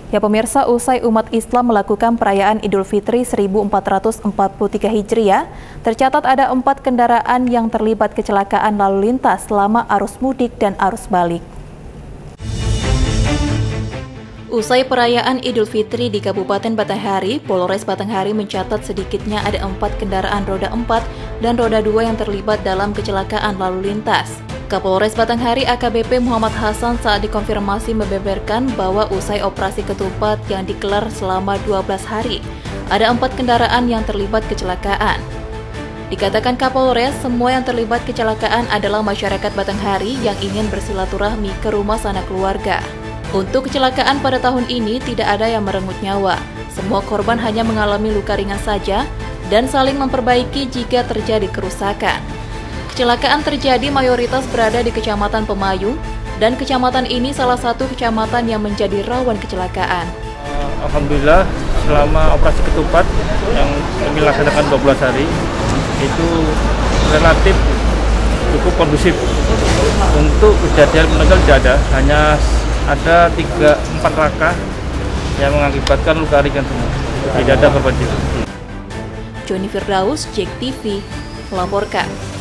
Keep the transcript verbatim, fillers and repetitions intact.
Ya pemirsa, usai umat Islam melakukan perayaan Idul Fitri seribu empat ratus empat puluh tiga Hijriah, tercatat ada empat kendaraan yang terlibat kecelakaan lalu lintas selama arus mudik dan arus balik. Usai perayaan Idul Fitri di Kabupaten Batanghari, Polres Batanghari mencatat sedikitnya ada empat kendaraan roda empat dan roda dua yang terlibat dalam kecelakaan lalu lintas. Kapolres Batanghari A K B P Muhammad Hasan saat dikonfirmasi membeberkan bahwa usai operasi ketupat yang digelar selama dua belas hari, ada empat kendaraan yang terlibat kecelakaan. Dikatakan Kapolres, semua yang terlibat kecelakaan adalah masyarakat Batanghari yang ingin bersilaturahmi ke rumah sanak keluarga. Untuk kecelakaan pada tahun ini tidak ada yang merenggut nyawa. Semua korban hanya mengalami luka ringan saja dan saling memperbaiki jika terjadi kerusakan. Kecelakaan terjadi mayoritas berada di Kecamatan Pemayung, dan kecamatan ini salah satu kecamatan yang menjadi rawan kecelakaan. Alhamdulillah, selama operasi ketupat yang kami laksanakan dua belas hari, itu relatif cukup kondusif. Untuk kejadian meninggal tidak ada, hanya ada tiga empat laka yang mengakibatkan luka ringan semua. Tidak ada korban jiwa. Joni Firdaus, J E K T V, melaporkan.